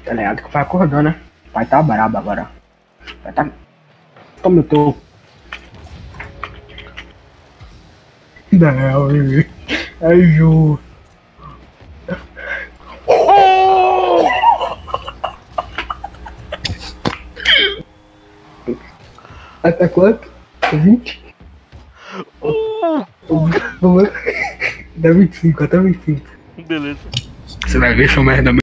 Tá ligado que o pai acordou, né? O pai tá brabo agora. O pai tá... Toma o teu... Não, ai, Ju. Até quanto? 20? Vamos... Dá 25, até 25. Beleza. Você vai ver, seu merda.